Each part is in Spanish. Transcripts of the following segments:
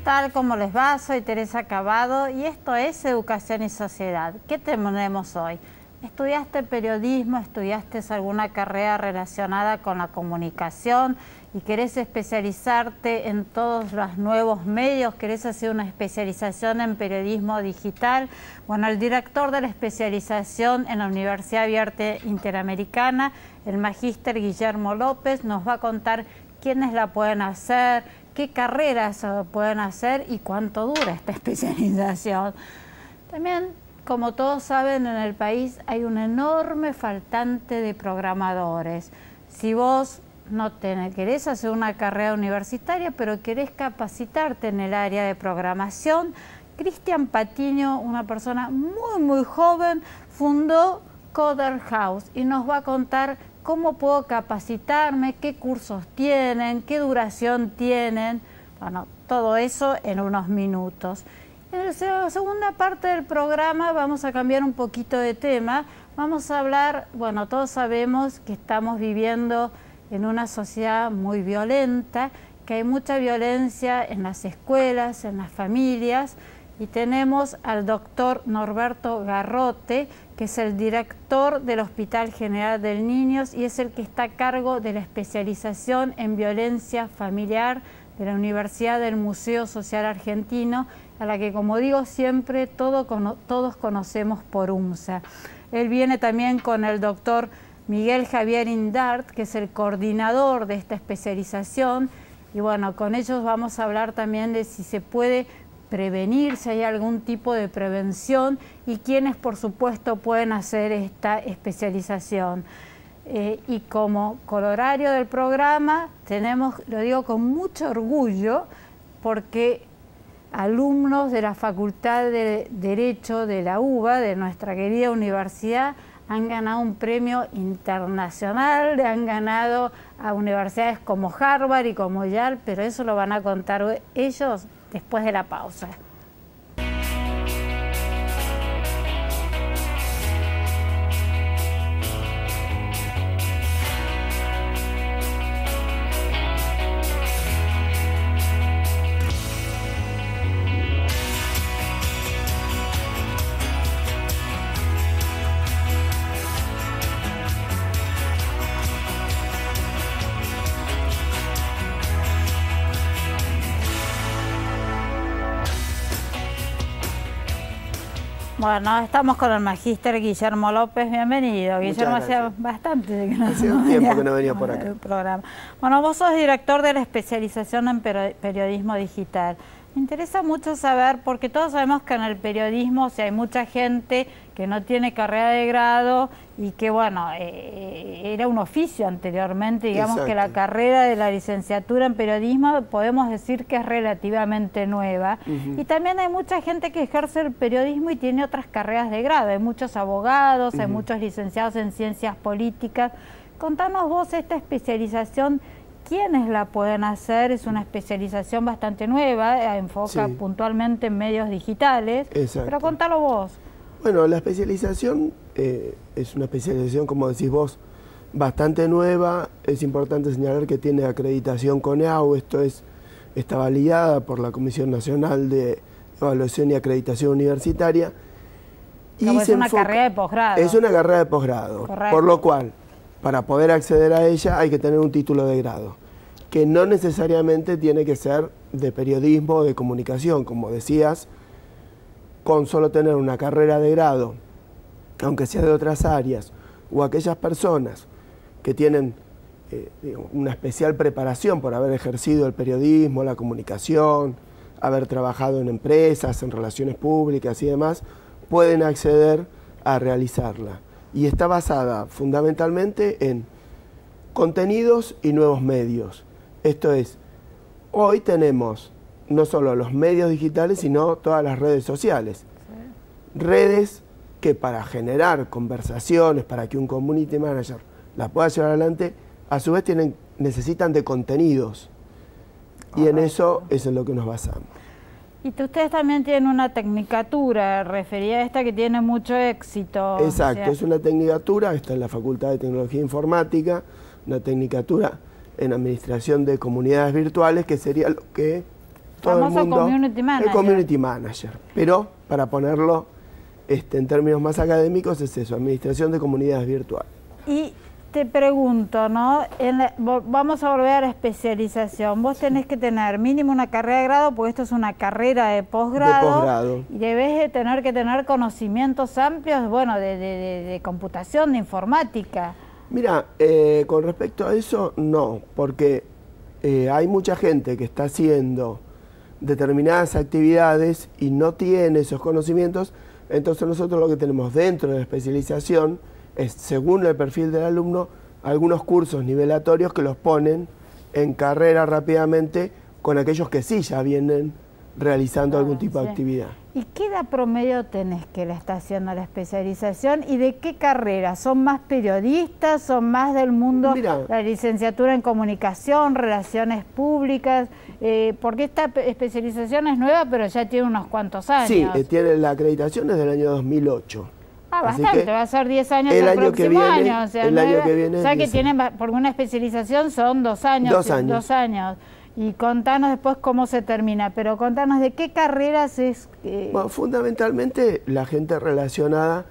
tal? ¿Cómo les va? Soy Teresa Cavado y esto es Educación y Sociedad. ¿Qué tenemos hoy? ¿Estudiaste periodismo? ¿Estudiaste alguna carrera relacionada con la comunicación y querés especializarte en todos los nuevos medios? ¿Querés hacer una especialización en periodismo digital? Bueno, el director de la especialización en la Universidad Abierta Interamericana, el magíster Guillermo López, nos va a contar quiénes la pueden hacer, qué carreras pueden hacer y cuánto dura esta especialización. También, como todos saben, en el país hay un enorme faltante de programadores. Si vos no querés hacer una carrera universitaria, pero querés capacitarte en el área de programación, Cristian Patiño, una persona muy joven, fundó Coder House y nos va a contar cómo puedo capacitarme, qué cursos tienen, qué duración tienen. Bueno, todo eso en unos minutos. En la segunda parte del programa vamos a cambiar un poquito de tema. Vamos a hablar, bueno, todos sabemos que estamos viviendo en una sociedad muy violenta, que hay mucha violencia en las escuelas, en las familias, y tenemos al doctor Norberto Garrote, que es el director del Hospital General del Niño y es el que está a cargo de la especialización en violencia familiar de la Universidad del Museo Social Argentino, a la que, como digo siempre, todos conocemos por UMSA. Él viene también con el doctor Miguel Javier Indart, que es el coordinador de esta especialización, y bueno, con ellos vamos a hablar también de si se puede prevenir, si hay algún tipo de prevención y quiénes, por supuesto, pueden hacer esta especialización. Y como corolario del programa tenemos, lo digo con mucho orgullo, porque alumnos de la Facultad de Derecho de la UBA, de nuestra querida universidad, han ganado un premio internacional, han ganado a universidades como Harvard y como Yale, pero eso lo van a contar ellos después de la pausa. Bueno, estamos con el magíster Guillermo López, bienvenido. Guillermo, hacía bastante que no hacía un tiempo que no venía por acá. Programa. Bueno, vos sos director de la especialización en periodismo digital. Me interesa mucho saber, porque todos sabemos que en el periodismo, o sea, hay mucha gente que no tiene carrera de grado y que, bueno, era un oficio anteriormente, digamos. Exacto. Que la carrera de la licenciatura en periodismo podemos decir que es relativamente nueva. Y también hay mucha gente que ejerce el periodismo y tiene otras carreras de grado. Hay muchos abogados, hay muchos licenciados en ciencias políticas. Contanos vos esta especialización. ¿Quiénes la pueden hacer? Es una especialización bastante nueva, enfoca puntualmente en medios digitales. Exacto. Pero contalo vos. Bueno, la especialización es una especialización, como decís vos, bastante nueva. Es importante señalar que tiene acreditación CONEAU, está validada por la Comisión Nacional de Evaluación y Acreditación Universitaria. Y es una carrera de posgrado. Es una carrera de posgrado, por lo cual, para poder acceder a ella hay que tener un título de grado, que no necesariamente tiene que ser de periodismo o de comunicación, como decías. Con solo tener una carrera de grado, aunque sea de otras áreas, o aquellas personas que tienen una especial preparación por haber ejercido el periodismo, la comunicación, haber trabajado en empresas, en relaciones públicas y demás, pueden acceder a realizarla. Y está basada fundamentalmente en contenidos y nuevos medios. Esto es, hoy tenemos no solo los medios digitales, sino todas las redes sociales. Sí. Redes que para generar conversaciones, para que un community manager la pueda llevar adelante, a su vez necesitan de contenidos. Y en eso es en lo que nos basamos. Y ustedes también tienen una tecnicatura referida a esta que tiene mucho éxito. Exacto, o sea, es una tecnicatura, está en la Facultad de Tecnología e Informática, una tecnicatura en Administración de Comunidades Virtuales, que sería lo que todo el mundo, community manager. El community manager. Pero, para ponerlo en términos más académicos, es eso, administración de comunidades virtuales. Y te pregunto, ¿no? Vamos a volver a la especialización. Vos tenés que tener mínimo una carrera de grado, porque esto es una carrera de posgrado. Y debes de tener que tener conocimientos amplios, bueno, de computación, de informática. Mira, con respecto a eso, no, porque hay mucha gente que está haciendo determinadas actividades y no tiene esos conocimientos. Entonces nosotros lo que tenemos dentro de la especialización es, según el perfil del alumno, algunos cursos nivelatorios que los ponen en carrera rápidamente con aquellos que sí ya vienen realizando algún tipo de actividad. ¿Y qué edad promedio tenés que le está haciendo la especialización y de qué carrera? ¿Son más periodistas? ¿Son más del mundo, la licenciatura en comunicación, relaciones públicas? Porque esta especialización es nueva, pero ya tiene unos cuantos años. Sí, tiene la acreditación desde el año 2008. Bastante, va a ser 10 años el próximo año. O sea, el año que viene. O sea que tienen, porque una especialización son 2 años. 2 años. 2 años. Y contanos después cómo se termina, pero contanos de qué carreras es... Bueno, fundamentalmente la gente relacionada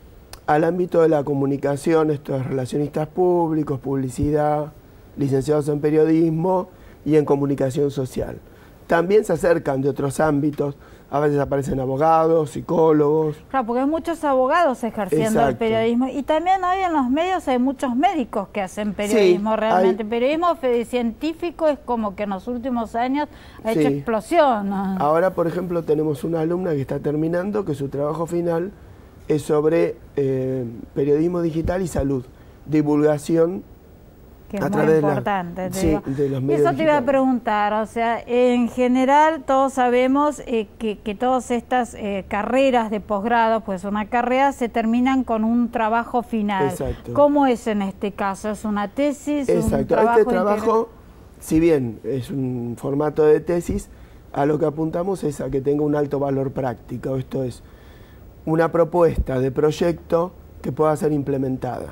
al ámbito de la comunicación, estos relacionistas públicos, publicidad, licenciados en periodismo y en comunicación social. También se acercan de otros ámbitos, a veces aparecen abogados, psicólogos. Claro, porque hay muchos abogados ejerciendo el periodismo y también hoy en los medios hay muchos médicos que hacen periodismo, sí, realmente. Periodismo científico es como que en los últimos años ha hecho explosión, ¿no? Ahora, por ejemplo, tenemos una alumna que está terminando, que su trabajo final es sobre periodismo digital y salud, divulgación. Que es muy importante, de los medios. Eso te iba a preguntar, o sea, en general todos sabemos que todas estas carreras de posgrado, pues una carrera se terminan con un trabajo final. Exacto. ¿Cómo es en este caso? ¿Es una tesis? Exacto, un trabajo este trabajo, si bien es un formato de tesis, a lo que apuntamos es a que tenga un alto valor práctico, esto es, una propuesta de proyecto que pueda ser implementada.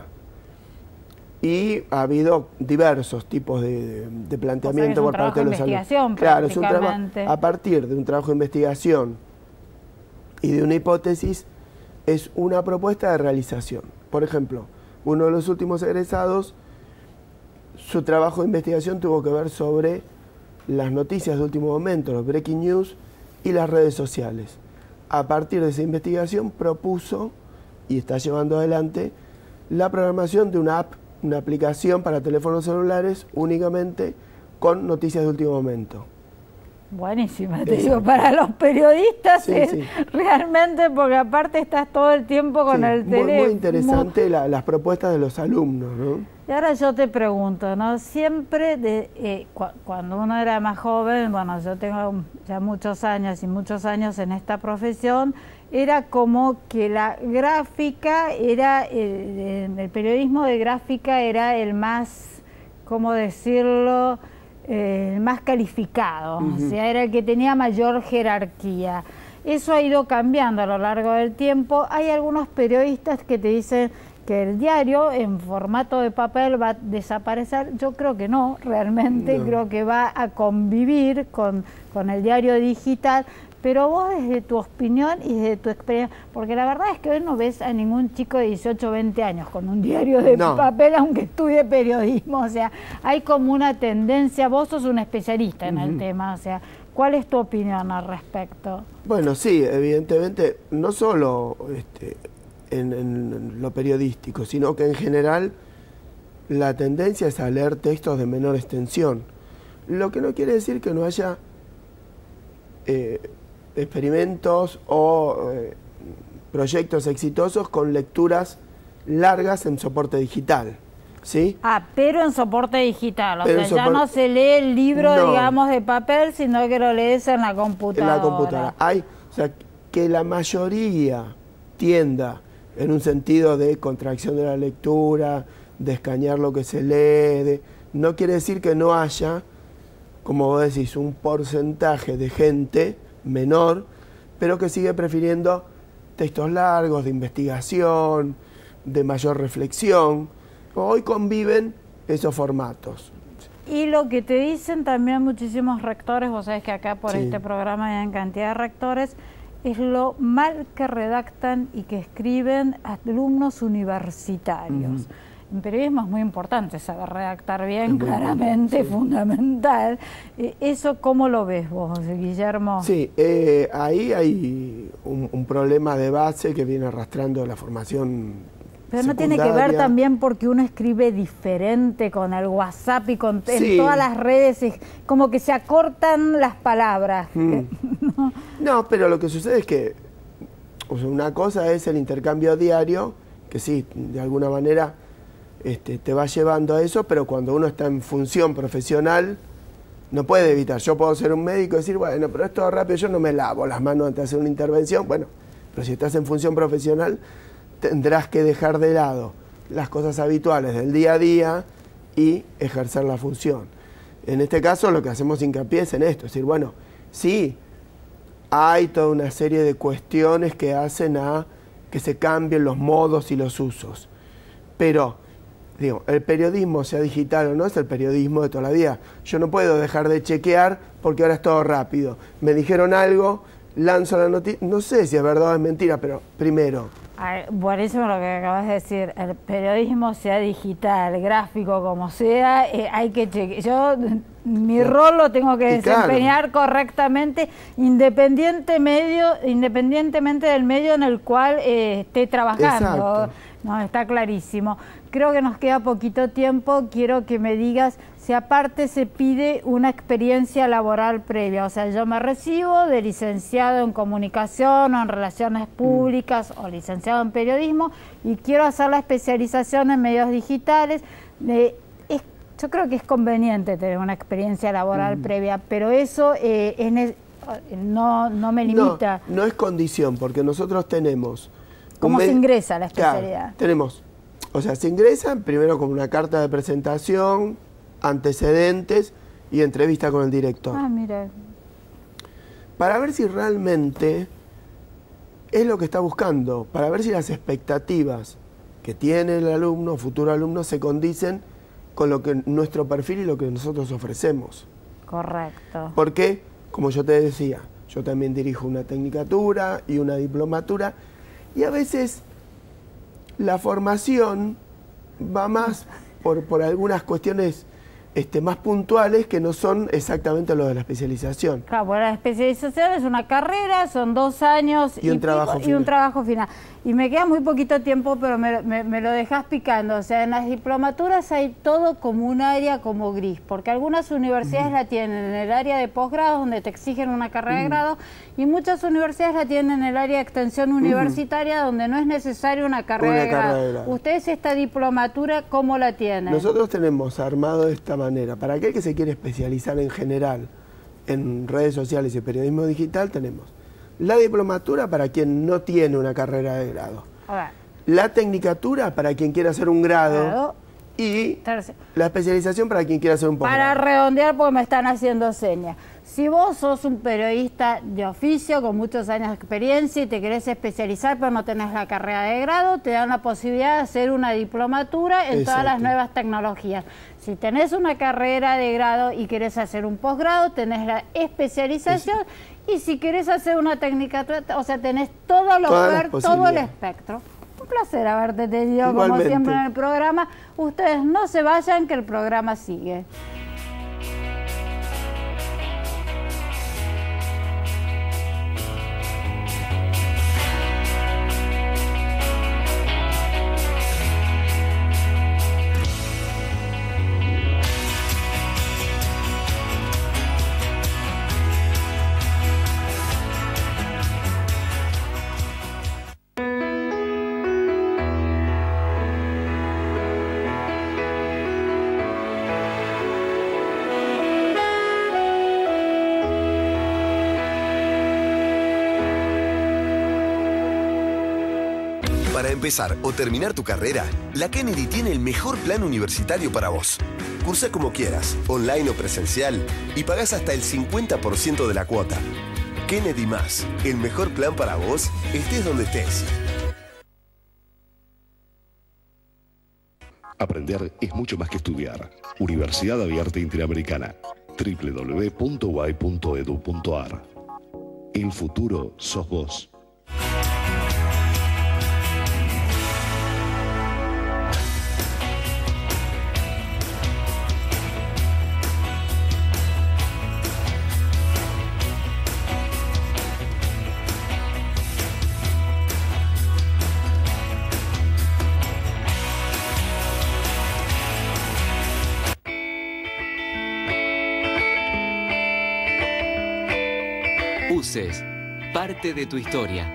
Y ha habido diversos tipos de planteamiento por parte de los alumnos. Claro, es un trabajo a partir de un trabajo de investigación y de una hipótesis, es una propuesta de realización. Por ejemplo, uno de los últimos egresados, su trabajo de investigación tuvo que ver sobre las noticias de último momento, los breaking news y las redes sociales. A partir de esa investigación propuso, y está llevando adelante, la programación de una app, una aplicación para teléfonos celulares únicamente con noticias de último momento. Buenísima, te digo, para los periodistas realmente, porque aparte estás todo el tiempo con el teléfono. Muy interesante las propuestas de los alumnos, ¿no? Y ahora yo te pregunto, ¿no? Siempre, cuando uno era más joven, bueno, yo tengo ya muchos años y muchos años en esta profesión, era como que la gráfica era, el periodismo de gráfica era el más, ¿cómo decirlo?, el más calificado, o sea, era el que tenía mayor jerarquía. Eso ha ido cambiando a lo largo del tiempo. Hay algunos periodistas que te dicen que el diario en formato de papel va a desaparecer. Yo creo que no, realmente creo que va a convivir con el diario digital. Pero vos, desde tu opinión y desde tu experiencia, porque la verdad es que hoy no ves a ningún chico de 18 o 20 años con un diario de papel, aunque estudie periodismo, o sea, hay como una tendencia, vos sos un especialista en el tema, o sea, ¿cuál es tu opinión al respecto? Bueno, sí, evidentemente, no solo en lo periodístico, sino que en general la tendencia es a leer textos de menor extensión, lo que no quiere decir que no haya experimentos o proyectos exitosos con lecturas largas en soporte digital, ¿sí? Pero en soporte digital, o sea, ya no se lee el libro, digamos, de papel, sino que lo lees en la computadora. En la computadora. O sea, que la mayoría tienda en un sentido de contracción de la lectura, de escanear lo que se lee, no quiere decir que no haya, como vos decís, un porcentaje de gente menor, pero que sigue prefiriendo textos largos, de investigación, de mayor reflexión. Hoy conviven esos formatos. Y lo que te dicen también muchísimos rectores, vos sabés que acá por este programa hay cantidad de rectores, es lo mal que redactan y que escriben alumnos universitarios. En periodismo es muy importante saber redactar bien, claramente, fundamental. ¿Eso cómo lo ves vos, Guillermo? Sí, ahí hay un problema de base que viene arrastrando la formación. Pero no tiene que ver también porque uno escribe diferente con el WhatsApp y con en todas las redes, es como que se acortan las palabras. No, pero lo que sucede es que una cosa es el intercambio diario, que sí, de alguna manera te va llevando a eso, pero cuando uno está en función profesional, no puede evitar. Yo puedo ser un médico y decir, bueno, pero esto rápido, yo no me lavo las manos antes de hacer una intervención. Bueno, pero si estás en función profesional, tendrás que dejar de lado las cosas habituales del día a día y ejercer la función. En este caso lo que hacemos hincapié es en esto, es decir, bueno, sí, hay toda una serie de cuestiones que hacen a que se cambien los modos y los usos, pero digo, el periodismo, sea digital o no, es el periodismo de toda la vida. Yo no puedo dejar de chequear porque ahora es todo rápido. Me dijeron algo, lanzo la noticia, no sé si es verdad o es mentira, pero primero. Buenísimo lo que acabas de decir, el periodismo, sea digital, gráfico, como sea, hay que chequear. Yo mi rol lo tengo que desempeñar correctamente, independientemente del medio en el cual esté trabajando. Exacto. No, está clarísimo. Creo que nos queda poquito tiempo. Quiero que me digas si aparte se pide una experiencia laboral previa. O sea, yo me recibo de licenciado en comunicación o en relaciones públicas o licenciado en periodismo y quiero hacer la especialización en medios digitales. Yo creo que es conveniente tener una experiencia laboral previa, pero eso no me limita. No es condición, porque nosotros tenemos... ¿Cómo se ingresa a la especialidad? Claro, tenemos, o sea, se ingresa primero con una carta de presentación, antecedentes y entrevista con el director. Ah, mira. Para ver si realmente es lo que está buscando, para ver si las expectativas que tiene el alumno, futuro alumno, se condicen con lo que nuestro perfil y lo que nosotros ofrecemos. Correcto. Porque, como yo te decía, yo también dirijo una tecnicatura y una diplomatura, y a veces la formación va más por algunas cuestiones más puntuales que no son exactamente lo de la especialización. Claro, bueno, la especialización es una carrera, son 2 años y un trabajo final. Y me queda muy poquito tiempo, pero me lo dejas picando. O sea, en las diplomaturas hay todo como un área como gris, porque algunas universidades la tienen en el área de posgrado, donde te exigen una carrera de grado, y muchas universidades la tienen en el área de extensión universitaria, donde no es necesaria una carrera de grado. ¿Ustedes esta diplomatura cómo la tienen? Nosotros tenemos armado de esta manera. Para aquel que se quiere especializar en general en redes sociales y periodismo digital, tenemos la diplomatura para quien no tiene una carrera de grado, la tecnicatura para quien quiera hacer un grado y la especialización para quien quiera hacer un posgrado. Para redondear, porque me están haciendo señas. Si vos sos un periodista de oficio con muchos años de experiencia y te querés especializar pero no tenés la carrera de grado, te dan la posibilidad de hacer una diplomatura en todas las nuevas tecnologías. Si tenés una carrera de grado y querés hacer un posgrado, tenés la especialización y si querés hacer una tecnicatura, o sea, tenés todo el espectro. Un placer haberte tenido, como siempre, en el programa. Ustedes no se vayan, que el programa sigue. Para empezar o terminar tu carrera, la Kennedy tiene el mejor plan universitario para vos. Cursa como quieras, online o presencial, y pagás hasta el 50% de la cuota. Kennedy Más, el mejor plan para vos, estés donde estés. Aprender es mucho más que estudiar. Universidad Abierta Interamericana. www.uay.edu.ar. El futuro sos vos. UCES, parte de tu historia.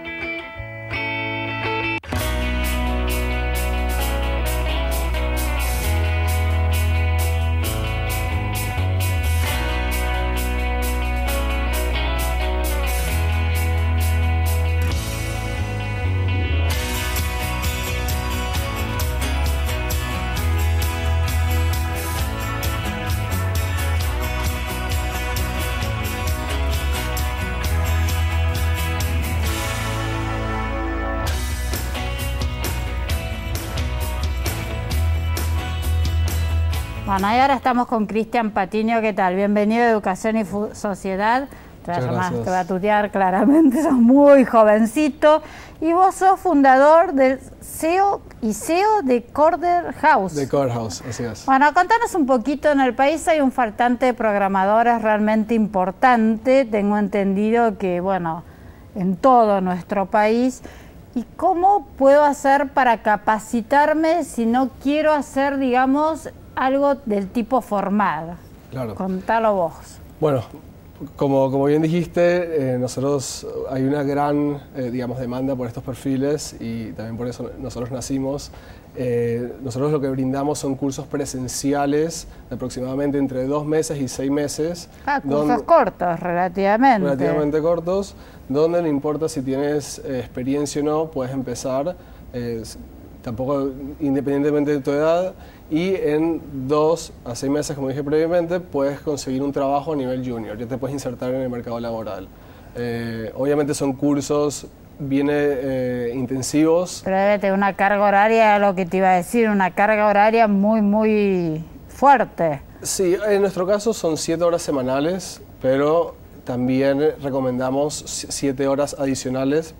Bueno, y ahora estamos con Cristian Patiño. ¿Qué tal? Bienvenido a Educación y Sociedad. Te va a tutear claramente, sos muy jovencito. Y vos sos fundador del CEO de Corder House. De Corder House, así es. Bueno, contanos un poquito. En el país hay un faltante de programadores realmente importante. Tengo entendido que, bueno, en todo nuestro país. ¿Y cómo puedo hacer para capacitarme si no quiero hacer, digamos, algo del tipo formal? Claro. Contalo vos. Bueno, como bien dijiste, nosotros hay una gran, digamos, demanda por estos perfiles y también por eso nosotros nacimos. Nosotros lo que brindamos son cursos presenciales de aproximadamente entre 2 meses y 6 meses. Cursos cortos, relativamente. Relativamente cortos, donde no importa si tienes experiencia o no, puedes empezar, tampoco independientemente de tu edad, y en 2 a 6 meses, como dije previamente, puedes conseguir un trabajo a nivel junior, ya te puedes insertar en el mercado laboral. Obviamente son cursos bien intensivos. Pero debe tener una carga horaria, lo que te iba a decir, una carga horaria muy fuerte. Sí, en nuestro caso son 7 horas semanales, pero también recomendamos 7 horas adicionales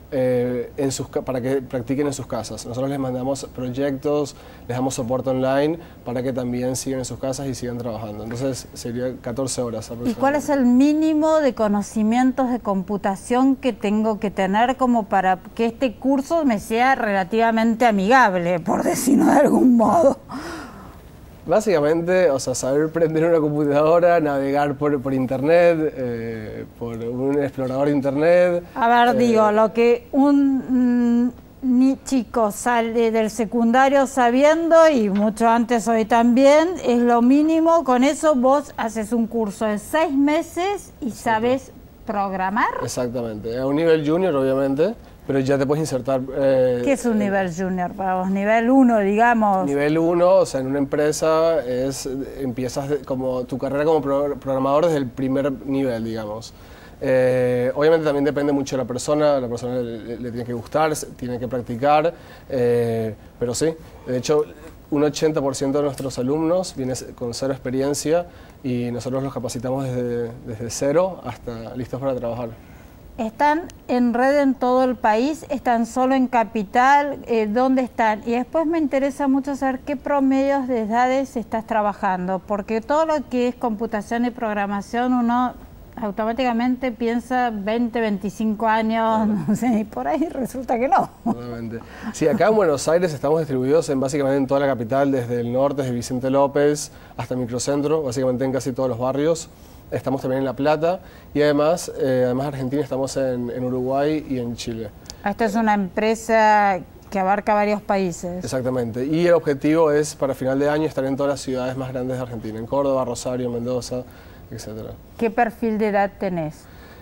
para que practiquen en sus casas. Nosotros les mandamos proyectos, les damos soporte online para que también sigan en sus casas y sigan trabajando. Entonces sería 14 horas aproximadamente. ¿Y cuál es el mínimo de conocimientos de computación que tengo que tener como para que este curso me sea relativamente amigable, por decirlo de algún modo? Básicamente, o sea, saber prender una computadora, navegar por internet, por un explorador de internet. A ver, digo, lo que un chico sale del secundario sabiendo, y mucho antes hoy también, es lo mínimo. Con eso vos haces un curso de 6 meses y sabes programar. Exactamente, a un nivel junior obviamente, pero ya te puedes insertar. ¿Qué es un nivel junior para vos? Nivel 1, digamos. Nivel 1, o sea, en una empresa empiezas como tu carrera como programador desde el primer nivel, digamos. Obviamente también depende mucho de la persona le tiene que gustar, tiene que practicar, pero sí, de hecho un 80% de nuestros alumnos viene con 0 experiencia y nosotros los capacitamos desde 0 hasta listos para trabajar. ¿Están en red en todo el país? ¿Están solo en Capital? ¿Dónde están? Y después me interesa mucho saber qué promedios de edades estás trabajando, porque todo lo que es computación y programación uno automáticamente piensa 20, 25 años, no sé, y por ahí resulta que no. Totalmente. Sí, acá en Buenos Aires estamos distribuidos básicamente en toda la capital, desde el norte, desde Vicente López hasta el microcentro, básicamente en casi todos los barrios. Estamos también en La Plata y además Argentina, estamos en Uruguay y en Chile. Esta es una empresa que abarca varios países. Exactamente, y el objetivo es para final de año estar en todas las ciudades más grandes de Argentina, en Córdoba, Rosario, Mendoza, etc. ¿Qué perfil de edad tenés?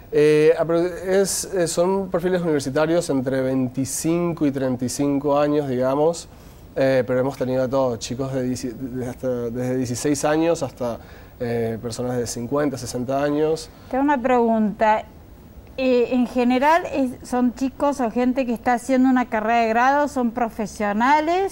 Son perfiles universitarios entre 25 y 35 años, digamos, pero hemos tenido de todo, chicos desde 16 años hasta personas de 50, 60 años. Tengo una pregunta. En general, ¿son chicos o gente que está haciendo una carrera de grado, son profesionales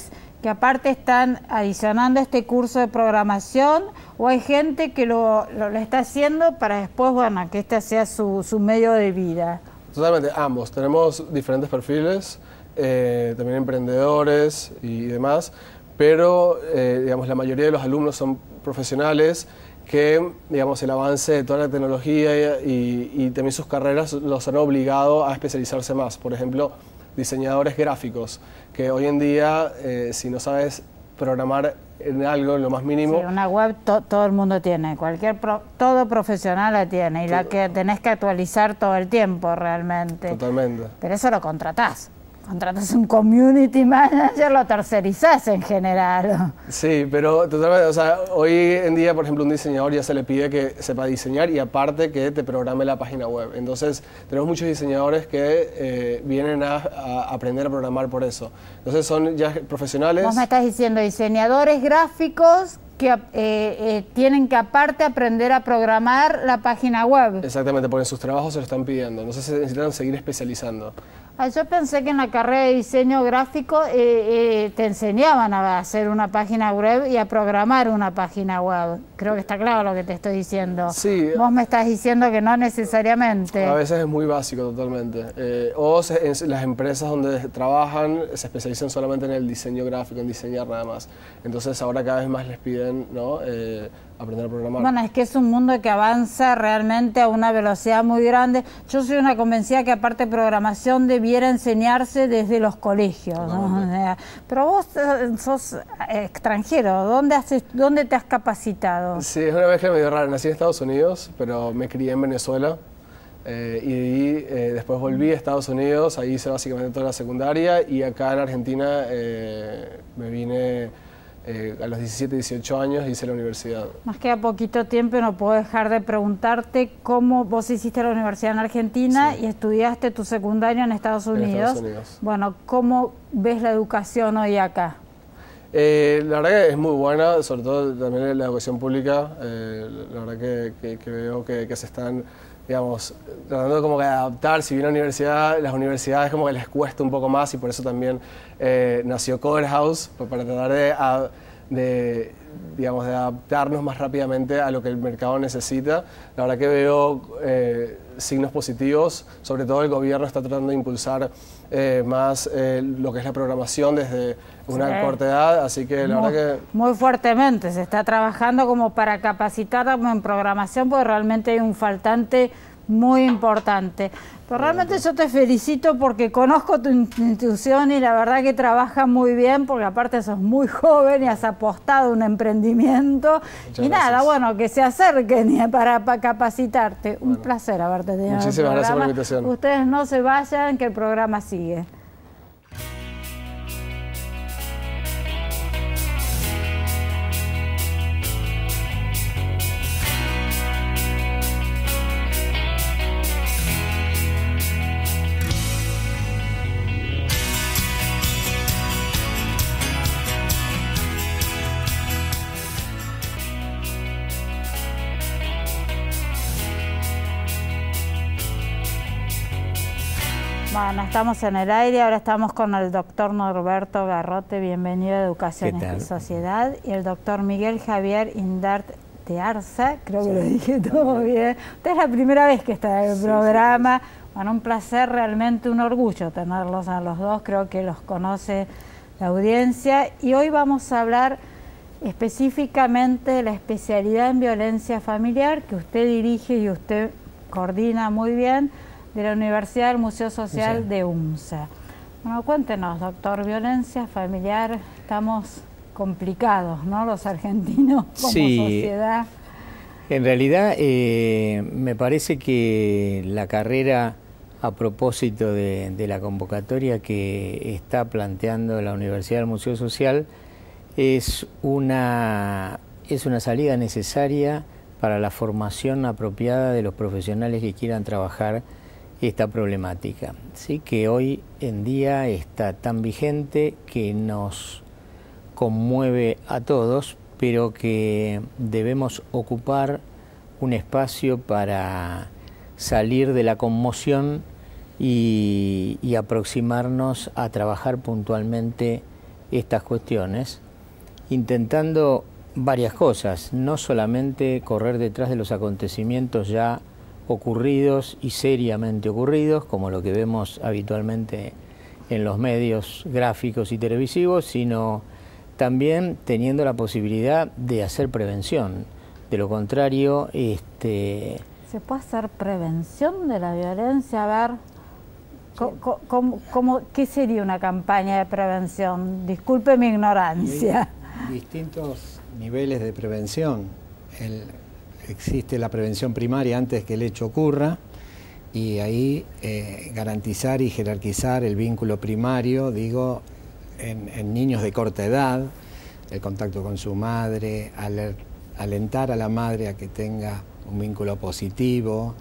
que aparte están adicionando este curso de programación, o hay gente que lo está haciendo para después, bueno, que este sea su medio de vida? Totalmente, ambos. Tenemos diferentes perfiles, también emprendedores y demás, pero digamos, la mayoría de los alumnos son profesionales que, digamos, el avance de toda la tecnología y también sus carreras los han obligado a especializarse más. Por ejemplo, diseñadores gráficos, que hoy en día, si no sabes programar en algo, en lo más mínimo... Sí, una web todo el mundo tiene, todo profesional la tiene, y la que tenés que actualizar todo el tiempo realmente. Totalmente. Pero eso lo contratás un community manager, lo tercerizás en general. Sí, pero totalmente, o sea, hoy en día, por ejemplo, un diseñador ya se le pide que sepa diseñar y aparte que te programe la página web. Entonces, tenemos muchos diseñadores que vienen a aprender a programar por eso. Entonces, son ya profesionales. Vos me estás diciendo diseñadores gráficos que tienen que aparte aprender a programar la página web. Exactamente, porque en sus trabajos se lo están pidiendo. Entonces, se necesitan seguir especializando. Yo pensé que en la carrera de diseño gráfico te enseñaban a hacer una página web y a programar una página web. Creo que está claro lo que te estoy diciendo. Sí. Vos me estás diciendo que no necesariamente. A veces es muy básico totalmente. En las empresas donde trabajan se especializan solamente en el diseño gráfico, en diseñar nada más. Entonces ahora cada vez más les piden, ¿no?, aprender a programar. Bueno, es que es un mundo que avanza realmente a una velocidad muy grande. Yo soy una convencida que aparte de programación debiera enseñarse desde los colegios, ¿no? O sea, pero vos sos extranjero, ¿dónde te has capacitado? Sí, es una mezcla medio rara. Nací en Estados Unidos, pero me crié en Venezuela. Después volví a Estados Unidos, ahí hice básicamente toda la secundaria, y acá en Argentina me vine a los 17, 18 años, hice la universidad. Más que a poquito tiempo, no puedo dejar de preguntarte cómo vos hiciste la universidad en Argentina, sí, y estudiaste tu secundario en Estados Unidos. En Estados Unidos. Bueno, ¿cómo ves la educación hoy acá? La verdad que es muy buena, sobre todo también la educación pública. La verdad que veo que se están, digamos, tratando de como que adaptar. Si bien las universidades como que les cuesta un poco más, y por eso también nació Coder House, para tratar digamos, de adaptarnos más rápidamente a lo que el mercado necesita. La verdad que veo signos positivos, sobre todo el gobierno está tratando de impulsar más lo que es la programación desde una corta edad, así que la verdad que... Muy fuertemente se está trabajando como para capacitar en programación, porque realmente hay un faltante muy importante. Pero realmente yo te felicito porque conozco tu institución y la verdad que trabaja muy bien, porque aparte sos muy joven y has apostado a un emprendimiento. Muchas gracias. Bueno, que se acerquen para capacitarte. Bueno, un placer haberte tenido. Muchísimas gracias por la invitación. Ustedes no se vayan, que el programa sigue. Bueno, estamos en el aire, ahora estamos con el doctor Norberto Garrote, bienvenido a Educación y Sociedad, y el doctor Miguel Javier Indart de Arza, creo que lo dije todo bien. Esta es la primera vez que está en el programa. Bueno, un placer, realmente un orgullo tenerlos a los dos, creo que los conoce la audiencia, y hoy vamos a hablar específicamente de la especialidad en violencia familiar que usted dirige y usted coordina muy bien, de la Universidad del Museo Social de UMSA. Bueno, cuéntenos, doctor, violencia familiar, estamos complicados, ¿no?, los argentinos como sociedad. En realidad me parece que la carrera, a propósito de la convocatoria que está planteando la Universidad del Museo Social, es una salida necesaria para la formación apropiada de los profesionales que quieran trabajar esta problemática, ¿sí?, que hoy en día está tan vigente, que nos conmueve a todos, pero que debemos ocupar un espacio para salir de la conmoción y aproximarnos a trabajar puntualmente estas cuestiones, intentando varias cosas, no solamente correr detrás de los acontecimientos ya ocurridos y seriamente ocurridos, como lo que vemos habitualmente en los medios gráficos y televisivos, sino también teniendo la posibilidad de hacer prevención. De lo contrario, ¿se puede hacer prevención de la violencia? A ver, ¿qué sería una campaña de prevención? Disculpe mi ignorancia. Hay distintos niveles de prevención. Existe la prevención primaria antes que el hecho ocurra, y ahí garantizar y jerarquizar el vínculo primario, digo, en niños de corta edad, el contacto con su madre, alentar a la madre a que tenga un vínculo positivo,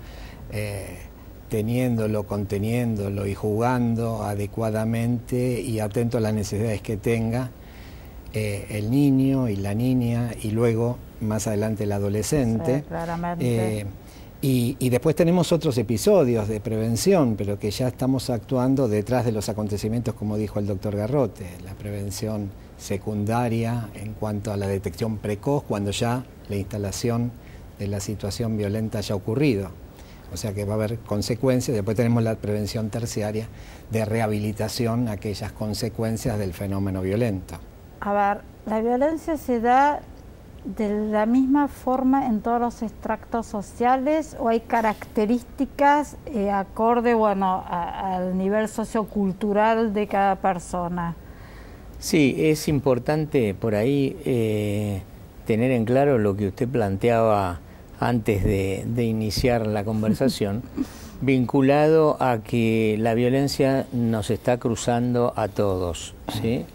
teniéndolo, conteniéndolo y jugando adecuadamente y atento a las necesidades que tenga el niño y la niña, y luego más adelante el adolescente. Sí, claramente. Y después tenemos otros episodios de prevención, pero que ya estamos actuando detrás de los acontecimientos, como dijo el doctor Garrote, la prevención secundaria en cuanto a la detección precoz, cuando ya la instalación de la situación violenta haya ocurrido. O sea que va a haber consecuencias. Después tenemos la prevención terciaria de rehabilitación, aquellas consecuencias del fenómeno violento. A ver, ¿la violencia se da de la misma forma en todos los extractos sociales o hay características acorde, bueno, al nivel sociocultural de cada persona? Sí, es importante por ahí tener en claro lo que usted planteaba antes de iniciar la conversación, vinculado a que la violencia nos está cruzando a todos, ¿sí?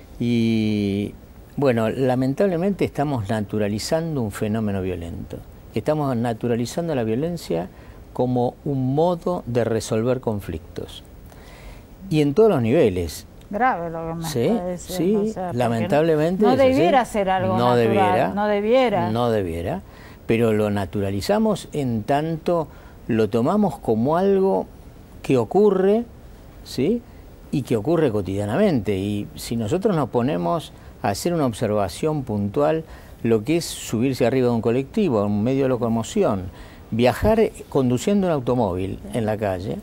Y bueno, lamentablemente estamos naturalizando un fenómeno violento. Estamos naturalizando la violencia como un modo de resolver conflictos. Y en todos los niveles. Grave lo que me sí, está diciendo. sí, o sea, lamentablemente. No debiera ser algo no natural. Debiera, no debiera. Pero lo naturalizamos en tanto lo tomamos como algo que ocurre, ¿sí? Y que ocurre cotidianamente. Y si nosotros nos ponemos a hacer una observación puntual, lo que es subirse arriba de un colectivo, un medio de locomoción, viajar conduciendo un automóvil en la calle,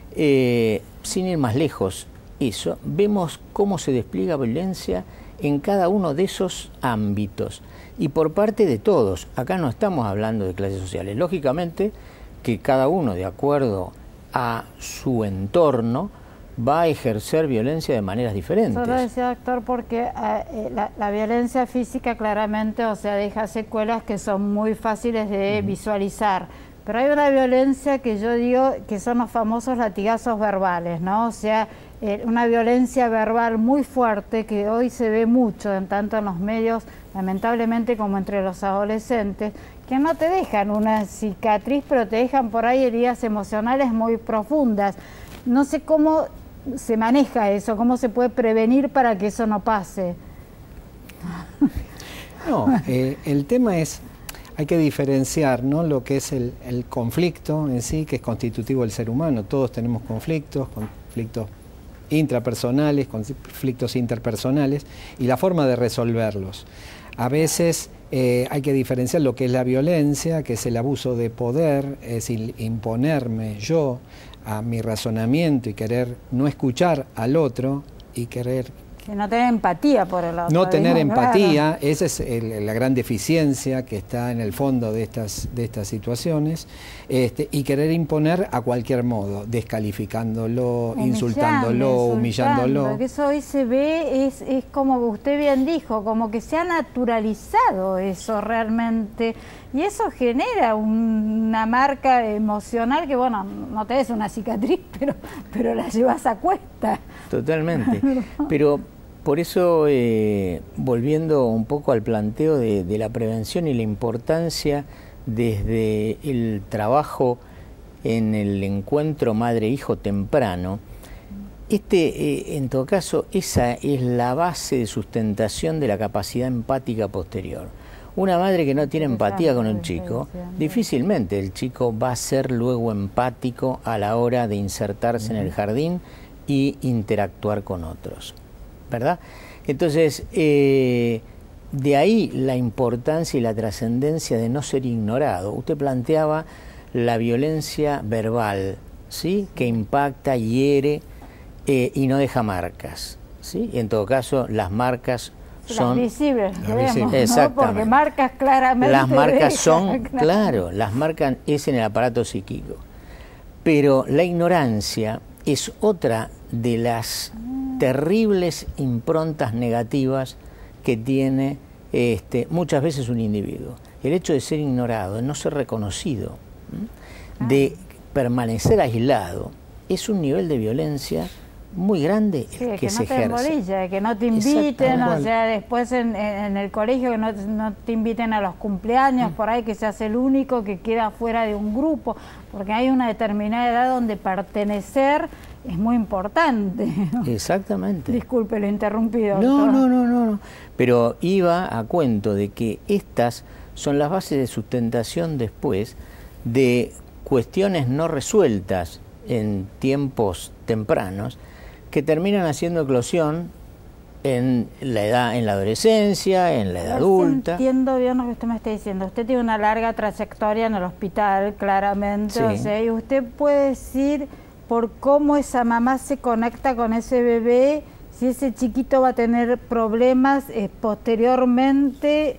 sin ir más lejos, eso, vemos cómo se despliega violencia en cada uno de esos ámbitos y por parte de todos. Acá no estamos hablando de clases sociales. Lógicamente que cada uno, de acuerdo a su entorno, va a ejercer violencia de maneras diferentes. Eso lo decía, doctor, porque la violencia física claramente, o sea, deja secuelas que son muy fáciles de visualizar. Pero hay una violencia que yo digo que son los famosos latigazos verbales, ¿no? O sea, una violencia verbal muy fuerte que hoy se ve mucho, tanto en los medios, lamentablemente, como entre los adolescentes, que no te dejan una cicatriz, pero te dejan por ahí heridas emocionales muy profundas. No sé cómo se maneja eso, cómo se puede prevenir para que eso no pase. No, el tema es, hay que diferenciar, ¿no?, lo que es el conflicto en sí, que es constitutivo del ser humano. Todos tenemos conflictos intrapersonales, conflictos interpersonales, y la forma de resolverlos. A veces hay que diferenciar lo que es la violencia, que es el abuso de poder, es imponerme yo a mi razonamiento y querer no escuchar al otro y querer... Que no tener empatía por el otro. No tener empatía, claro. Esa es la gran deficiencia que está en el fondo de estas situaciones, y querer imponer a cualquier modo, descalificándolo, insultándolo, humillándolo. Que eso hoy se ve, es como usted bien dijo, como que se ha naturalizado eso realmente, y eso genera una marca emocional que, bueno, no te des una cicatriz, pero la llevas a cuesta. Totalmente, pero por eso, volviendo un poco al planteo de la prevención y la importancia desde el trabajo en el encuentro madre-hijo temprano, en todo caso, esa es la base de sustentación de la capacidad empática posterior. Una madre que no tiene empatía con un chico, difícilmente el chico va a ser luego empático a la hora de insertarse en el jardín y interactuar con otros. ¿verdad? Entonces, de ahí la importancia y la trascendencia de no ser ignorado. Usted planteaba la violencia verbal, ¿sí? Que impacta, hiere y no deja marcas, ¿sí? Y en todo caso, las marcas son visibles, ¿no? Exactamente. Porque marcas claramente. Las marcas son, claro, las marcas es en el aparato psíquico. Pero la ignorancia es otra de las terribles improntas negativas que tiene muchas veces un individuo. El hecho de ser ignorado, de no ser reconocido, de permanecer aislado, es un nivel de violencia muy grande que se ejerce. Que no te embolilla, que no te inviten, o sea, después en el colegio que no te inviten a los cumpleaños, por ahí que seas el único que queda fuera de un grupo, porque hay una determinada edad donde pertenecer es muy importante. Exactamente. Disculpe lo interrumpido. No. Pero iba a cuento de que estas son las bases de sustentación después de cuestiones no resueltas en tiempos tempranos que terminan haciendo eclosión en la edad, en la adolescencia, en la edad adulta. Entiendo bien lo que usted me está diciendo. Usted tiene una larga trayectoria en el hospital, claramente, sí. O sea, y usted puede decir por cómo esa mamá se conecta con ese bebé, si ese chiquito va a tener problemas posteriormente.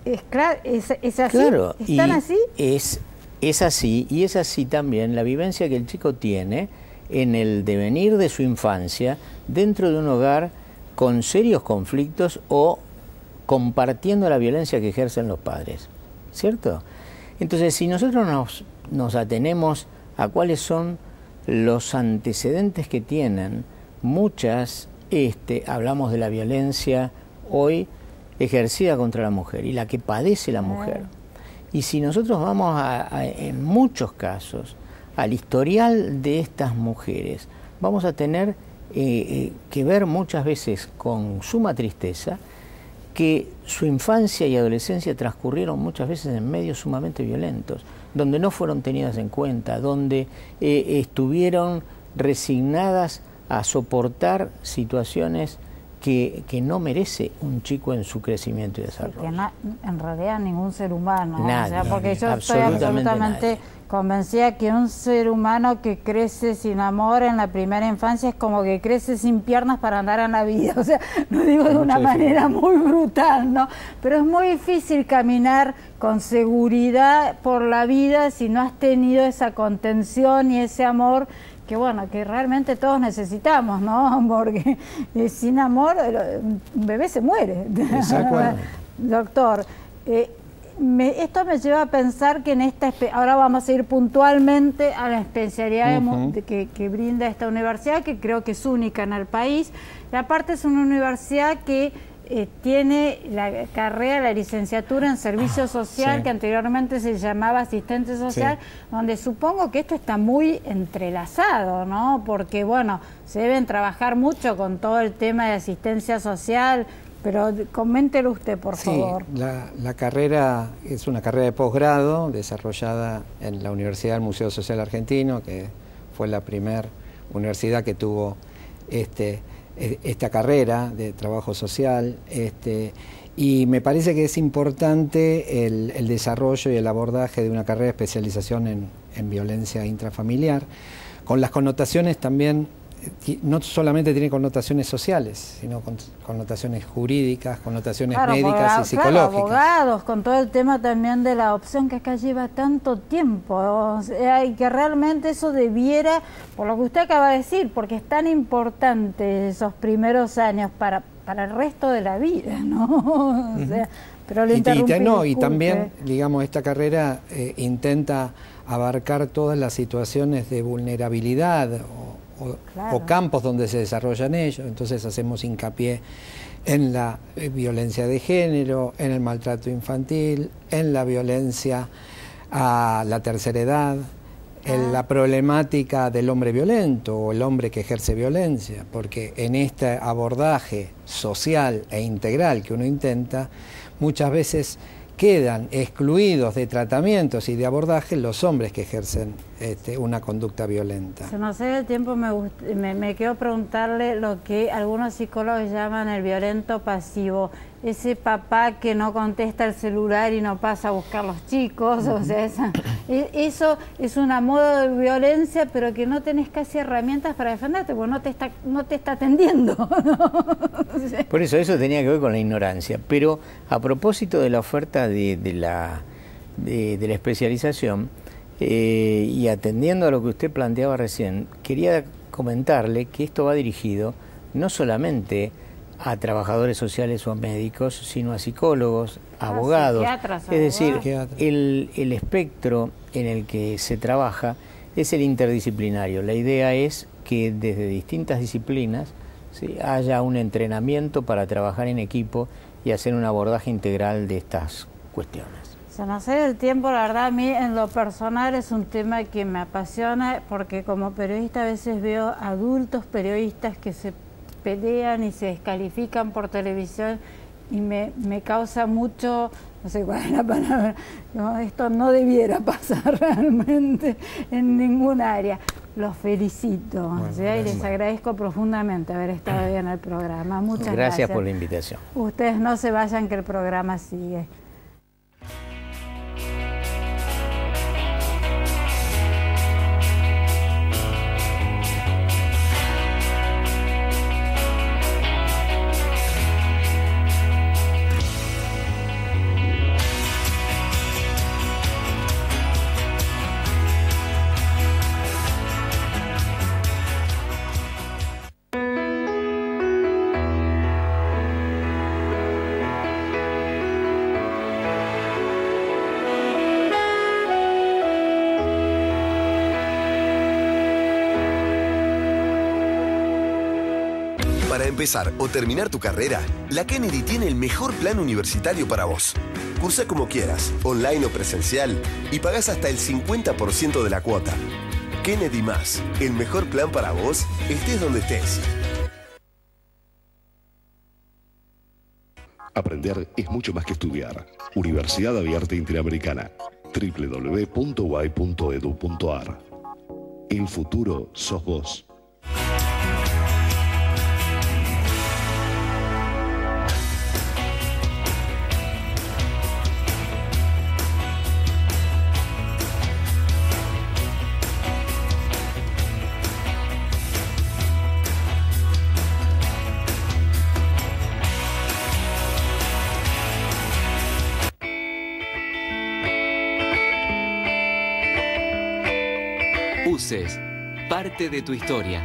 ¿Es así? Claro, ¿Están así? Es así, y es así también la vivencia que el chico tiene en el devenir de su infancia dentro de un hogar con serios conflictos o compartiendo la violencia que ejercen los padres, ¿cierto? Entonces, si nosotros nos atenemos a cuáles son los antecedentes que tienen muchas, hablamos de la violencia hoy ejercida contra la mujer y la que padece la mujer. Y si nosotros vamos en muchos casos al historial de estas mujeres, vamos a tener que ver muchas veces con suma tristeza que su infancia y adolescencia transcurrieron muchas veces en medios sumamente violentos, donde no fueron tenidas en cuenta, donde estuvieron resignadas a soportar situaciones que no merece un chico en su crecimiento y desarrollo. Que en realidad ningún ser humano. Nadie, o sea, porque yo estoy absolutamente convencida que un ser humano que crece sin amor en la primera infancia es como que crece sin piernas para andar en la vida. O sea, no digo de una manera muy brutal, ¿no? Pero es muy difícil caminar con seguridad por la vida si no has tenido esa contención y ese amor que bueno, que realmente todos necesitamos, ¿no? Porque sin amor un bebé se muere. Doctor, esto me lleva a pensar que en ahora vamos a ir puntualmente a la especialidad que brinda esta universidad, que creo que es única en el país, y aparte es una universidad que tiene la carrera, la licenciatura en servicio social, que anteriormente se llamaba asistente social, donde supongo que esto está muy entrelazado, ¿no? Porque, bueno, se deben trabajar mucho con todo el tema de asistencia social, pero coméntelo usted, por favor. La carrera es una carrera de posgrado desarrollada en la Universidad del Museo Social Argentino, que fue la primera universidad que tuvo esta carrera de trabajo social, y me parece que es importante el desarrollo y el abordaje de una carrera de especialización en violencia intrafamiliar, con las connotaciones también, no solamente tiene connotaciones sociales, sino connotaciones jurídicas, connotaciones médicas y psicológicas. Abogados, con todo el tema también de la adopción que acá lleva tanto tiempo, o sea, y que realmente eso debiera, por lo que usted acaba de decir, porque es tan importante esos primeros años para el resto de la vida, ¿no? O sea, pero le interrumpí, y también, digamos, esta carrera intenta abarcar todas las situaciones de vulnerabilidad o campos donde se desarrollan ellos. Entonces hacemos hincapié en la violencia de género, en el maltrato infantil, en la violencia a la tercera edad, en la problemática del hombre violento o el hombre que ejerce violencia, porque en este abordaje social e integral que uno intenta, muchas veces quedan excluidos de tratamientos y de abordaje los hombres que ejercen una conducta violenta. Se nos hace el tiempo, me quiero preguntarle lo que algunos psicólogos llaman el violento pasivo. Ese papá que no contesta el celular y no pasa a buscar los chicos, o sea, eso es una moda de violencia, pero que no tenés casi herramientas para defenderte, porque no te está atendiendo. Por eso tenía que ver con la ignorancia. Pero a propósito de la oferta de la especialización, y atendiendo a lo que usted planteaba recién, quería comentarle que esto va dirigido no solamente a trabajadores sociales o a médicos, sino a psicólogos, abogados. Es decir, el espectro en el que se trabaja es el interdisciplinario. La idea es que desde distintas disciplinas, ¿sí?, haya un entrenamiento para trabajar en equipo y hacer un abordaje integral de estas cuestiones. Se nos hace el tiempo, la verdad, a mí en lo personal es un tema que me apasiona, porque como periodista a veces veo adultos periodistas que se pelean y se descalifican por televisión y me causa mucho, no sé cuál es la palabra, no, esto no debiera pasar realmente en ningún área. Los felicito, bueno, ¿sí? Y les agradezco profundamente haber estado hoy en el programa. Muchas gracias. Gracias por la invitación. Ustedes no se vayan, que el programa sigue. Para empezar o terminar tu carrera, la Kennedy tiene el mejor plan universitario para vos. Cursa como quieras, online o presencial, y pagás hasta el 50% de la cuota. Kennedy Más, el mejor plan para vos, estés donde estés. Aprender es mucho más que estudiar. Universidad Abierta Interamericana. www.uay.edu.ar. El futuro sos vos. UCES, parte de tu historia.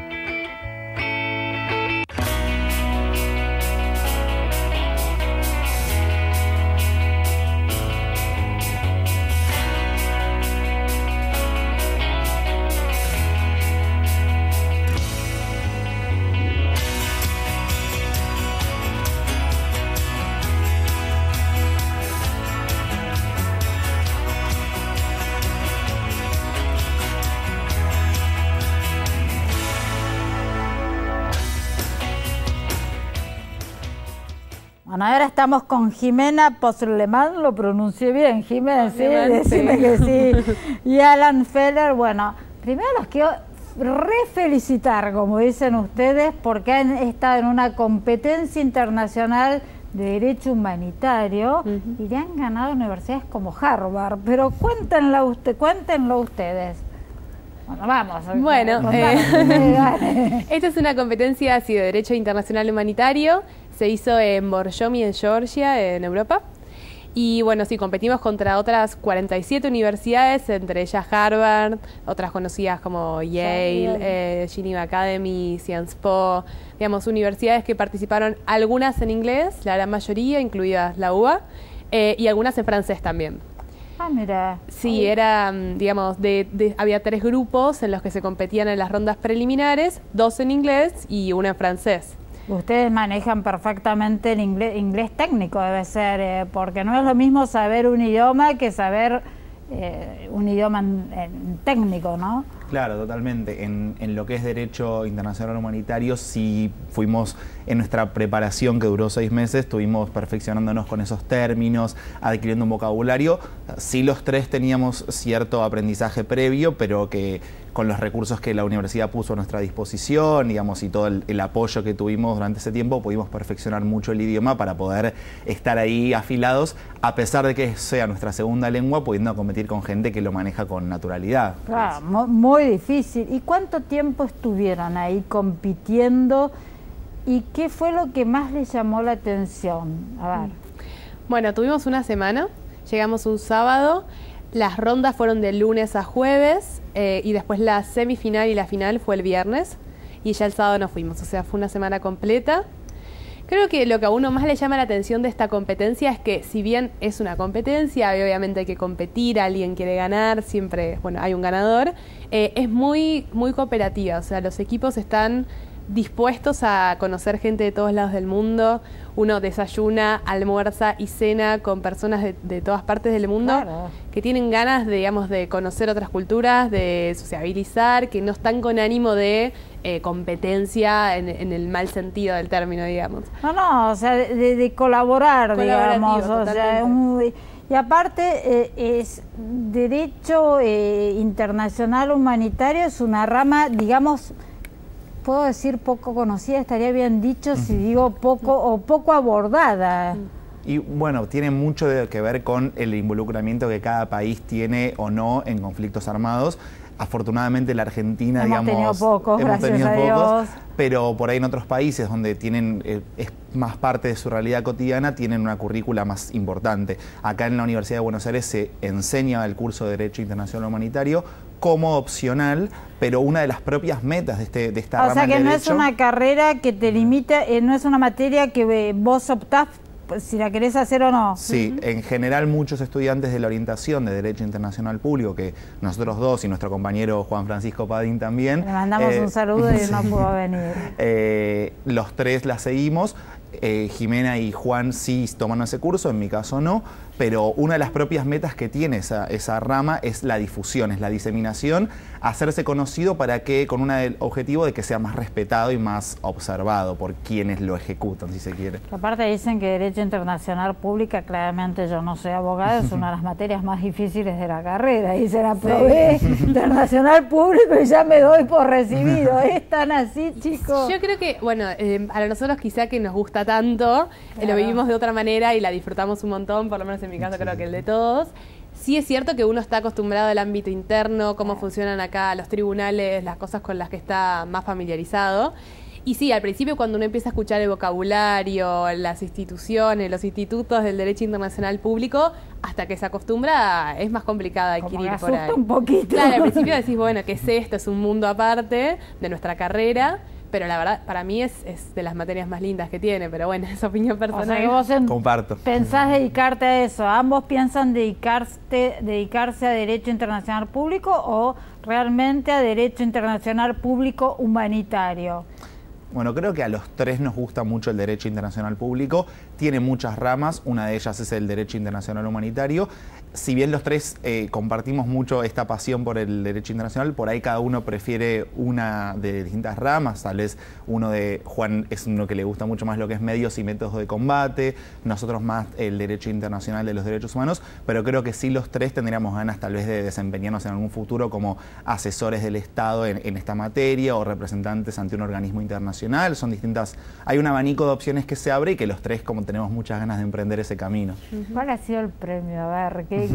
Bueno, ahora estamos con Jimena Pozlerman, lo pronuncié bien, Jimena, sí, decime que sí, y Alan Feller. Bueno, primero los quiero refelicitar, como dicen ustedes, porque han estado en una competencia internacional de Derecho Humanitario y le han ganado universidades como Harvard, pero cuéntenlo ustedes. Bueno, vamos. Bueno, esta es una competencia de Derecho Internacional Humanitario. Se hizo en Borjomi, en Georgia, en Europa. Y bueno, sí, competimos contra otras 47 universidades, entre ellas Harvard, otras conocidas como Yale, Geneva Academy, Sciences Po, digamos, universidades que participaron, algunas en inglés, la gran mayoría, incluidas la UBA, y algunas en francés también. Ah, mira. Sí, era, digamos, había 3 grupos en los que se competían en las rondas preliminares, 2 en inglés y 1 en francés. Ustedes manejan perfectamente el inglés técnico, debe ser, porque no es lo mismo saber un idioma que saber un idioma técnico, ¿no? Claro, totalmente. En lo que es Derecho Internacional Humanitario, sí fuimos en nuestra preparación, que duró 6 meses, estuvimos perfeccionándonos con esos términos, adquiriendo un vocabulario. Sí, los tres teníamos cierto aprendizaje previo, pero que con los recursos que la universidad puso a nuestra disposición, digamos, y todo el apoyo que tuvimos durante ese tiempo, pudimos perfeccionar mucho el idioma para poder estar ahí afilados, a pesar de que sea nuestra segunda lengua, pudiendo competir con gente que lo maneja con naturalidad. Claro, muy difícil. ¿Y cuánto tiempo estuvieron ahí compitiendo? ¿Y qué fue lo que más les llamó la atención? A ver. Bueno, tuvimos una semana, llegamos un sábado, las rondas fueron de lunes a jueves y después la semifinal y la final fue el viernes y ya el sábado nos fuimos, o sea, fue una semana completa. Creo que lo que a uno más le llama la atención de esta competencia es que si bien es una competencia, obviamente hay que competir, alguien quiere ganar, siempre, bueno, hay un ganador, es muy cooperativa, o sea, los equipos están dispuestos a conocer gente de todos lados del mundo. Uno desayuna, almuerza y cena con personas de todas partes del mundo, claro, que tienen ganas de, digamos, de conocer otras culturas, de sociabilizar, que no están con ánimo de competencia en el mal sentido del término, digamos. No, o sea, de colaborar, digamos. O sea, y aparte, es Derecho Internacional Humanitario, es una rama, digamos, puedo decir poco conocida, estaría bien dicho si digo poco abordada. Y bueno, tiene mucho que ver con el involucramiento que cada país tiene o no en conflictos armados. Afortunadamente la Argentina, hemos tenido pocos, gracias a Dios. Pero por ahí en otros países donde tienen es más parte de su realidad cotidiana, tienen una currícula más importante. Acá en la Universidad de Buenos Aires se enseña el curso de Derecho Internacional Humanitario como opcional, pero una de las propias metas de esta rama del derecho. O sea que no es una carrera que te limita, no es una materia que vos optás si la querés hacer o no. Sí, en general muchos estudiantes de la orientación de Derecho Internacional Público, que nosotros dos y nuestro compañero Juan Francisco Padín también. Le mandamos un saludo y no pudo venir. Los tres la seguimos. Jimena y Juan sí toman ese curso, en mi caso no, pero una de las propias metas que tiene esa rama es la difusión, es la diseminación, hacerse conocido para que, con un objetivo de que sea más respetado y más observado por quienes lo ejecutan, si se quiere. Aparte dicen que Derecho Internacional Pública, claramente yo no soy abogado, es una de las materias más difíciles de la carrera. Dicen, aprobé Internacional Público y ya me doy por recibido. ¿Es tan así, chicos? Yo creo que, bueno, a nosotros quizá que nos gusta tanto, claro, lo vivimos de otra manera y la disfrutamos un montón, por lo menos en mi caso creo que el de todos. Sí es cierto que uno está acostumbrado al ámbito interno, cómo funcionan acá los tribunales, las cosas con las que está más familiarizado. Y sí, al principio cuando uno empieza a escuchar el vocabulario, las instituciones, los institutos del derecho internacional público, hasta que se acostumbra es más complicado adquirir por ahí. Un poquito. Claro, al principio decís, bueno, ¿qué es esto? Es un mundo aparte de nuestra carrera. Pero la verdad, para mí es de las materias más lindas que tiene, pero bueno, es opinión personal. O sea que vos comparto. ¿Pensás dedicarte a eso? ¿Ambos piensan dedicarse a Derecho Internacional Público o realmente a Derecho Internacional Público Humanitario? Bueno, creo que a los tres nos gusta mucho el Derecho Internacional Público. Tiene muchas ramas, una de ellas es el Derecho Internacional Humanitario. Si bien los tres compartimos mucho esta pasión por el derecho internacional, por ahí cada uno prefiere una de distintas ramas. Tal vez Juan es uno que le gusta mucho más lo que es medios y métodos de combate, nosotros más el derecho internacional de los derechos humanos, pero creo que sí los tres tendríamos ganas tal vez de desempeñarnos en algún futuro como asesores del Estado en esta materia o representantes ante un organismo internacional. Son distintas, hay un abanico de opciones que se abre y que los tres como tenemos muchas ganas de emprender ese camino. ¿Cuál ha sido el premio? A ver,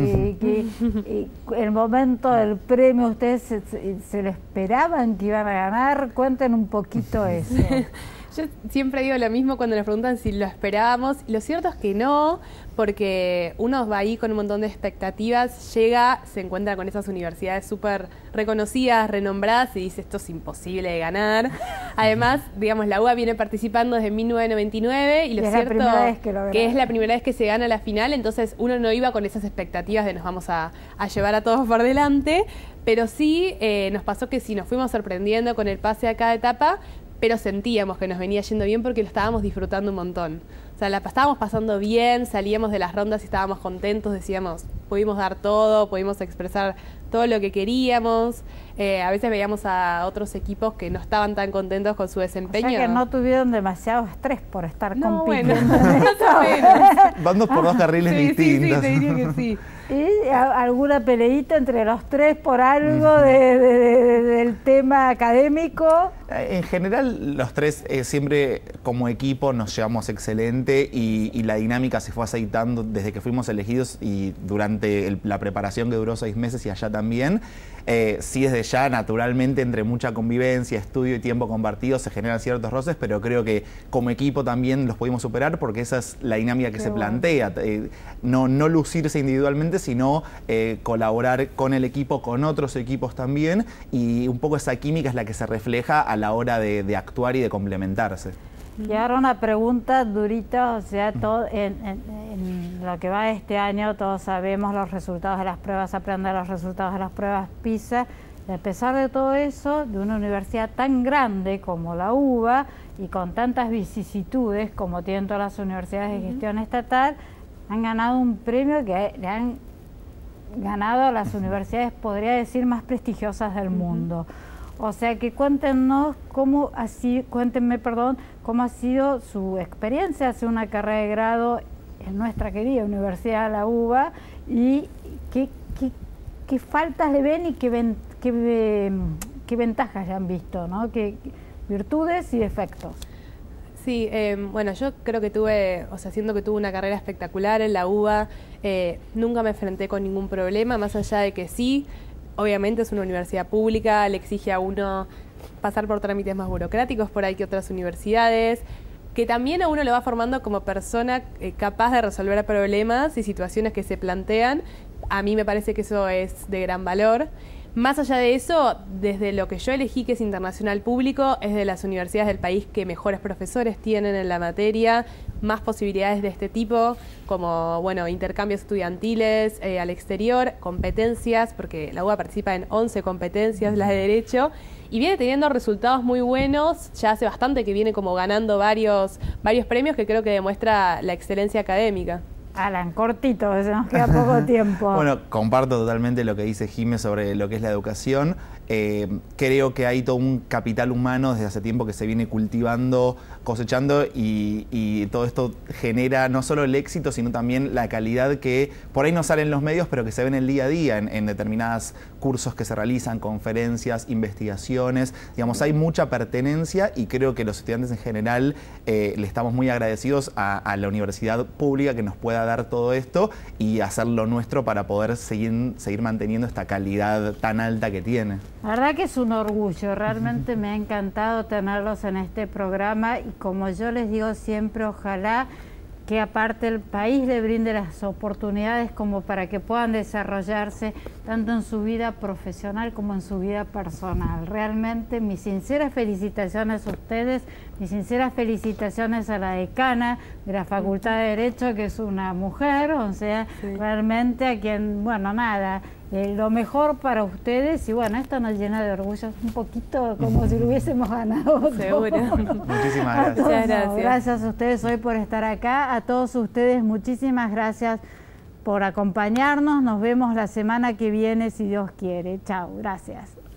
el momento del premio, ¿ustedes se lo esperaban que iban a ganar? Cuenten un poquito eso. Yo siempre digo lo mismo cuando nos preguntan si lo esperábamos. Lo cierto es que no, porque uno va ahí con un montón de expectativas, llega, se encuentra con esas universidades súper reconocidas, renombradas y dice, esto es imposible de ganar. Además, digamos, la UBA viene participando desde 1999 y lo cierto que es la primera vez que se gana la final, entonces uno no iba con esas expectativas de nos vamos a llevar a todos por delante, pero sí nos pasó que sí nos fuimos sorprendiendo con el pase a cada etapa, pero sentíamos que nos venía yendo bien porque lo estábamos disfrutando un montón. O sea, la estábamos pasando bien, salíamos de las rondas y estábamos contentos, decíamos, pudimos dar todo, pudimos expresar todo lo que queríamos. A veces veíamos a otros equipos que no estaban tan contentos con su desempeño. O sea que no tuvieron demasiado estrés por estar compitiendo. Bueno, más o menos. Van por dos carriles distintos. Sí, te diría que sí. ¿Y alguna peleita entre los tres por algo del tema académico? En general, los tres siempre como equipo nos llevamos excelente y la dinámica se fue aceitando desde que fuimos elegidos y durante la preparación que duró 6 meses y allá también. Sí, desde ya, naturalmente, entre mucha convivencia, estudio y tiempo compartido se generan ciertos roces, pero creo que como equipo también los pudimos superar porque esa es la dinámica que se plantea. No lucirse individualmente, sino colaborar con el equipo, con otros equipos también, y un poco esa química es la que se refleja a la hora de actuar y de complementarse. Y ahora una pregunta durita, o sea, todo en lo que va este año todos sabemos los resultados de las pruebas, aprender los resultados de las pruebas PISA, y a pesar de todo eso, de una universidad tan grande como la UBA y con tantas vicisitudes como tienen todas las universidades de gestión estatal, han ganado un premio que le han ganado a las universidades, podría decir, más prestigiosas del mundo. O sea que cuéntenos cómo ha sido su experiencia hacer una carrera de grado en nuestra querida Universidad de la UBA y qué faltas le ven y qué ventajas le han visto, ¿no? ¿Qué virtudes y defectos? Sí, bueno, yo creo que siento que tuve una carrera espectacular en la UBA, nunca me enfrenté con ningún problema, más allá de que sí, obviamente es una universidad pública, le exige a uno pasar por trámites más burocráticos por ahí que otras universidades, que también a uno lo va formando como persona capaz de resolver problemas y situaciones que se plantean. A mí me parece que eso es de gran valor. Más allá de eso, desde lo que yo elegí, que es internacional público, es de las universidades del país que mejores profesores tienen en la materia, más posibilidades de este tipo, como intercambios estudiantiles al exterior, competencias, porque la UBA participa en 11 competencias, las de Derecho, y viene teniendo resultados muy buenos. Ya hace bastante que viene como ganando varios premios que creo que demuestra la excelencia académica. Alan, cortito, se nos queda poco tiempo. Bueno, comparto totalmente lo que dice Jiménez sobre lo que es la educación. Creo que hay todo un capital humano desde hace tiempo que se viene cultivando, cosechando y todo esto genera no solo el éxito, sino también la calidad que por ahí no sale en los medios, pero que se ve en el día a día, en determinados cursos que se realizan, conferencias, investigaciones. Digamos, hay mucha pertenencia y creo que los estudiantes en general le estamos muy agradecidos a la universidad pública que nos pueda dar todo esto y hacer lo nuestro para poder seguir manteniendo esta calidad tan alta que tiene. La verdad que es un orgullo, realmente me ha encantado tenerlos en este programa y como yo les digo siempre, ojalá que aparte el país le brinde las oportunidades como para que puedan desarrollarse tanto en su vida profesional como en su vida personal. Realmente mis sinceras felicitaciones a ustedes, mis sinceras felicitaciones a la decana de la Facultad de Derecho, que es una mujer, o sea, realmente a quien, lo mejor para ustedes y esto nos llena de orgullo, un poquito como si lo hubiésemos ganado. Seguro. Muchísimas gracias. Gracias a ustedes hoy por estar acá, a todos ustedes muchísimas gracias por acompañarnos, nos vemos la semana que viene si Dios quiere. Chao, gracias.